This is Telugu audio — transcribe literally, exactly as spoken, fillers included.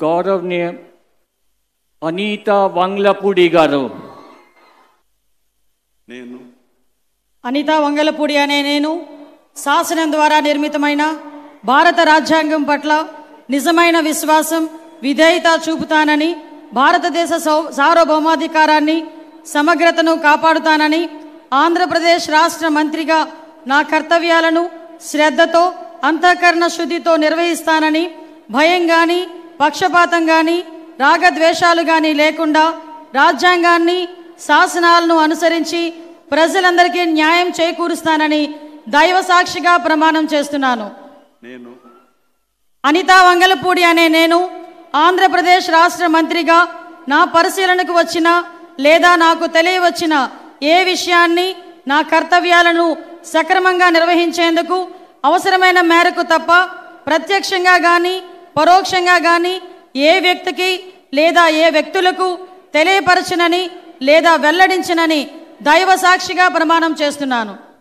గౌరవనీయ అనితా వంగలపూడి గారు. నేను అనితా వంగలపూడి అనే నేను శాసనం ద్వారా నిర్మితమైన భారత రాజ్యాంగం పట్ల నిజమైన విశ్వాసం విధేయత చూపుతానని, భారతదేశ సార్వభౌమాధికారాన్ని సమగ్రతను కాపాడుతానని, ఆంధ్రప్రదేశ్ రాష్ట్ర మంత్రిగా నా కర్తవ్యాలను శ్రద్ధతో అంతఃకరణ శుద్ధితో నిర్వహిస్తానని, భయం కానీ పక్షపాతం కానీ రాగద్వేషాలు కానీ లేకుండా రాజ్యాంగాన్ని శాసనాలను అనుసరించి ప్రజలందరికీ న్యాయం చేకూరుస్తానని దైవ సాక్షిగా ప్రమాణం చేస్తున్నాను. నేను అనితా వంగలపూడి అనే నేను ఆంధ్రప్రదేశ్ రాష్ట్ర మంత్రిగా నా పరిశీలనకు వచ్చిన లేదా నాకు తెలియవచ్చిన ఏ విషయాన్ని నా కర్తవ్యాలను సక్రమంగా నిర్వహించేందుకు అవసరమైన మేరకు తప్ప ప్రత్యక్షంగా కానీ పరోక్షంగా కానీ ఏ వ్యక్తికి లేదా ఏ వ్యక్తులకు తెలియపరచనని లేదా వెల్లడించనని దైవ సాక్షిగా ప్రమాణం చేస్తున్నాను.